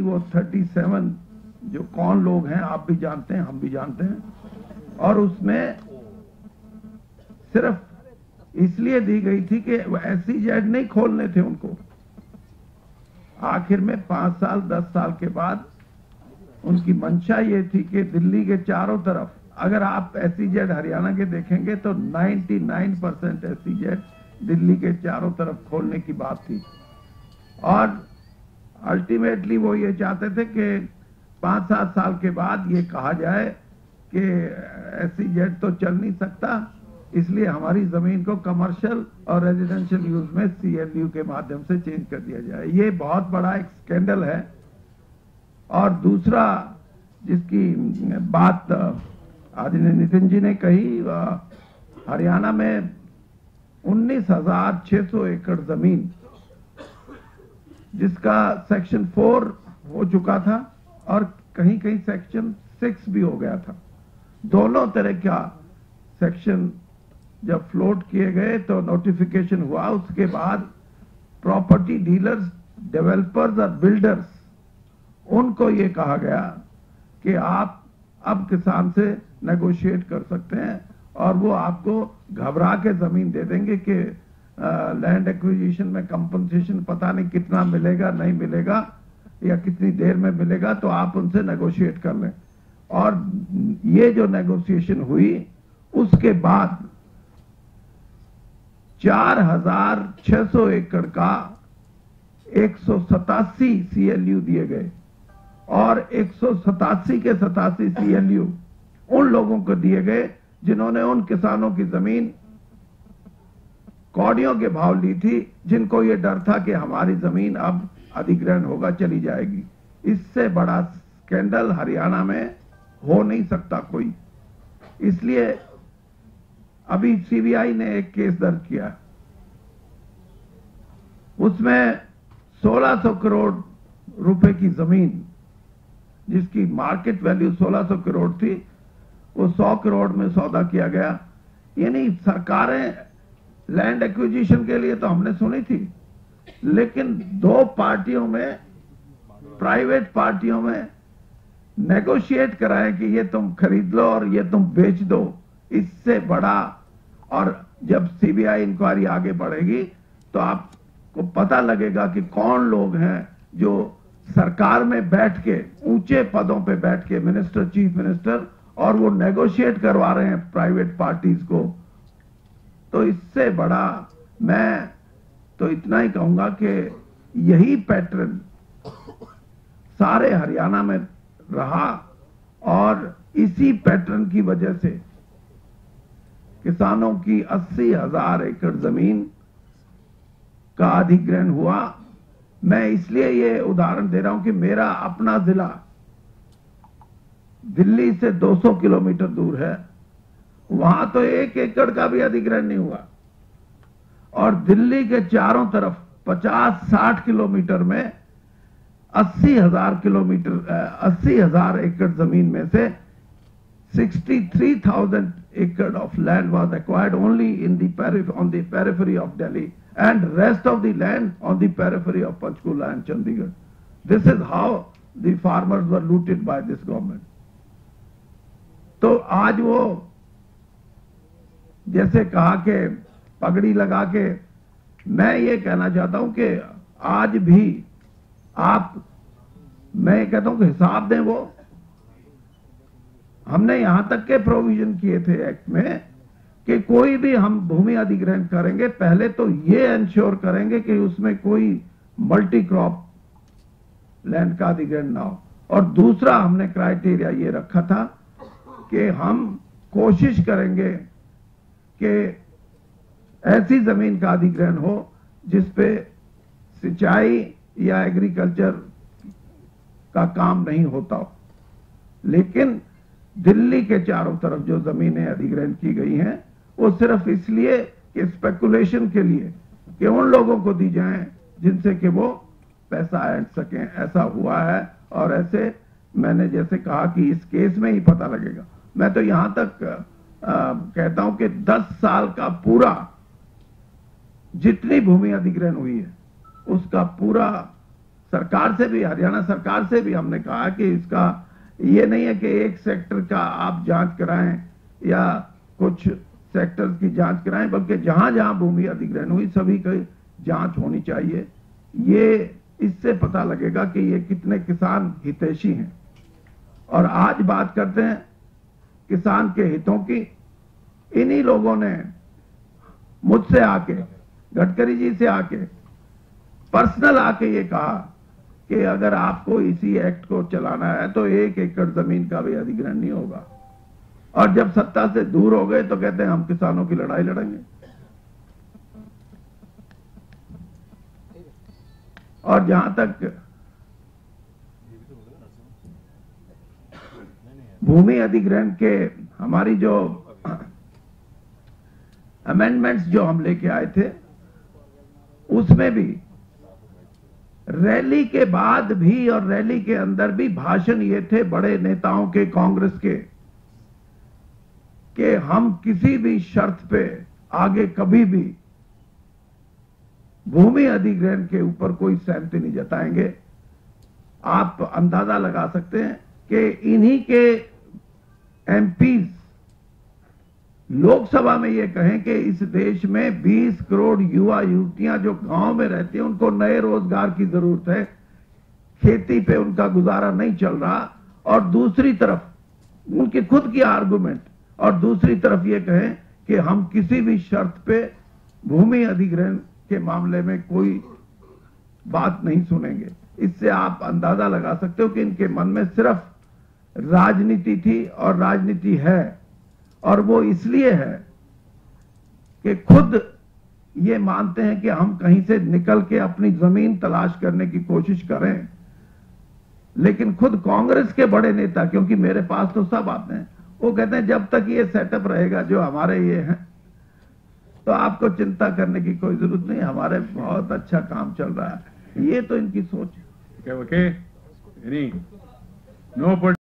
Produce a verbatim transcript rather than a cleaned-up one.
वो सैंतीस जो कौन लोग हैं आप भी जानते हैं, हम भी जानते हैं, और उसमें सिर्फ इसलिए दी गई थी कि एससी जेड नहीं खोलने थे उनको। आखिर में पांच साल दस साल के बाद उनकी मंशा ये थी कि दिल्ली के चारों तरफ, अगर आप एससी जेड हरियाणा के देखेंगे तो निन्यानवे परसेंट एससी जेड दिल्ली के चारों तरफ खोलने की बात थी। और अल्टीमेटली वो ये चाहते थे कि पांच सात साल के बाद ये कहा जाए कि एससी जेड तो चल नहीं सकता, इसलिए हमारी जमीन को कमर्शियल और रेजिडेंशियल यूज में सीएलयू के माध्यम से चेंज कर दिया जाए। ये बहुत बड़ा एक स्कैंडल है। और दूसरा जिसकी बात आज नितिन जी ने कही, हरियाणा में उन्नीस हजार छह सौ एकड़ जमीन जिसका सेक्शन फोर हो चुका था और कहीं कहीं सेक्शन सिक्स भी हो गया था। दोनों तरह का सेक्शन जब फ्लोट किए गए तो नोटिफिकेशन हुआ, उसके बाद प्रॉपर्टी डीलर्स, डेवलपर्स और बिल्डर्स, उनको ये कहा गया कि आप अब किसान से नेगोशिएट कर सकते हैं और वो आपको घबरा के जमीन दे देंगे कि लैंड एक्विजिशन में कंपनसेशन पता नहीं कितना मिलेगा, नहीं मिलेगा या कितनी देर में मिलेगा, तो आप उनसे नेगोशिएट कर लें। और ये जो नेगोशिएशन हुई उसके बाद चार हजार छह सौ एकड़ का एक सौ सतासी सीएलयू दिए गए और एक सौ सतासी के सतासी सीएलयू उन लोगों को दिए गए जिन्होंने उन किसानों की जमीन कौड़ियों के भाव ली थी, जिनको ये डर था कि हमारी जमीन अब अधिग्रहण होगा, चली जाएगी। इससे बड़ा स्कैंडल हरियाणा में हो नहीं सकता कोई। इसलिए अभी सीबीआई ने एक केस दर्ज किया, उसमें सोलह सौ करोड़ रुपए की जमीन जिसकी मार्केट वैल्यू सोलह सौ करोड़ थी, वो सौ करोड़ में सौदा किया गया। यानी सरकारें लैंड एक्विजिशन के लिए तो हमने सुनी थी, लेकिन दो पार्टियों में, प्राइवेट पार्टियों में नेगोशिएट कराए कि ये तुम खरीद लो और ये तुम बेच दो, इससे बड़ा। और जब सीबीआई इंक्वायरी आगे बढ़ेगी तो आपको पता लगेगा कि कौन लोग हैं जो सरकार में बैठ के, ऊंचे पदों पे बैठ के, मिनिस्टर, चीफ मिनिस्टर, और वो नेगोशिएट करवा रहे हैं प्राइवेट पार्टीज को। तो इससे बड़ा मैं तो इतना ही कहूंगा कि यही पैटर्न सारे हरियाणा में रहा और इसी पैटर्न की वजह से किसानों की अस्सी हजार एकड़ जमीन का अधिग्रहण हुआ। मैं इसलिए ये उदाहरण दे रहा हूं कि मेरा अपना जिला दिल्ली से दो सौ किलोमीटर दूर है, वहां तो एक एकड़ का भी अधिग्रहण नहीं हुआ। और दिल्ली के चारों तरफ पचास साठ किलोमीटर में अस्सी हजार किलोमीटर अस्सी हजार एकड़ जमीन में से तिरेसठ हज़ार acre of land was acquired only in the periph on the periphery of Delhi, and rest of the land on the periphery of Panchkula and Chandigarh. This is how the farmers were looted by this government. तो आज वो जैसे कहा कि पगड़ी लगा के, मैं ये कहना चाहता हूं कि आज भी आप, मैं कहता हूं कि हिसाब दें। वो हमने यहां तक के प्रोविजन किए थे एक्ट में कि कोई भी हम भूमि अधिग्रहण करेंगे, पहले तो ये इंश्योर करेंगे कि उसमें कोई मल्टी क्रॉप लैंड का अधिग्रहण ना हो। और दूसरा हमने क्राइटेरिया ये रखा था कि हम कोशिश करेंगे कि ऐसी जमीन का अधिग्रहण हो जिसपे सिंचाई या एग्रीकल्चर का काम नहीं होता हो। लेकिन दिल्ली के चारों तरफ जो जमीनें अधिग्रहण की गई हैं वो सिर्फ इसलिए कि स्पेकुलेशन के लिए कि उन लोगों को दी जाएं जिनसे कि वो पैसा ऐंठ सकें। ऐसा हुआ है और ऐसे मैंने जैसे कहा कि इस केस में ही पता लगेगा। मैं तो यहां तक आ, कहता हूं कि दस साल का पूरा जितनी भूमि अधिग्रहण हुई है उसका पूरा सरकार से भी, हरियाणा सरकार से भी हमने कहा कि इसका ये नहीं है कि एक सेक्टर का आप जांच कराएं या कुछ सेक्टर्स की जांच कराएं, बल्कि जहां जहां भूमि अधिग्रहण हुई सभी की जांच होनी चाहिए। ये इससे पता लगेगा कि ये कितने किसान हितैषी हैं। और आज बात करते हैं किसान के हितों की। इन्हीं लोगों ने मुझसे आके, गडकरी जी से आके, पर्सनल आके ये कहा कि अगर आपको इसी एक्ट को चलाना है तो एक एकड़ जमीन का भी अधिग्रहण नहीं होगा। और जब सत्ता से दूर हो गए तो कहते हैं हम किसानों की लड़ाई लड़ेंगे। और जहां तक भूमि अधिग्रहण के हमारी जो अमेंडमेंट्स जो हम लेके आए थे, उसमें भी रैली के बाद भी और रैली के अंदर भी भाषण ये थे बड़े नेताओं के, कांग्रेस के, कि हम किसी भी शर्त पे आगे कभी भी भूमि अधिग्रहण के ऊपर कोई सहमति नहीं जताएंगे। आप अंदाजा लगा सकते हैं कि इन्हीं के एमपीज लोकसभा में ये कहें कि इस देश में बीस करोड़ युवा युवतियां जो गांव में रहती हैं उनको नए रोजगार की जरूरत है, खेती पे उनका गुजारा नहीं चल रहा, और दूसरी तरफ उनकी खुद की आर्गुमेंट, और दूसरी तरफ ये कहें कि हम किसी भी शर्त पे भूमि अधिग्रहण के मामले में कोई बात नहीं सुनेंगे। इससे आप अंदाजा लगा सकते हो कि इनके मन में सिर्फ राजनीति थी और राजनीति है, और वो इसलिए है कि खुद ये मानते हैं कि हम कहीं से निकल के अपनी जमीन तलाश करने की कोशिश करें। लेकिन खुद कांग्रेस के बड़े नेता, क्योंकि मेरे पास तो सब आते हैं, वो कहते हैं जब तक ये सेटअप रहेगा जो हमारे ये हैं तो आपको चिंता करने की कोई जरूरत नहीं, हमारे बहुत अच्छा काम चल रहा है। ये तो इनकी सोच है। Okay, okay. Any, no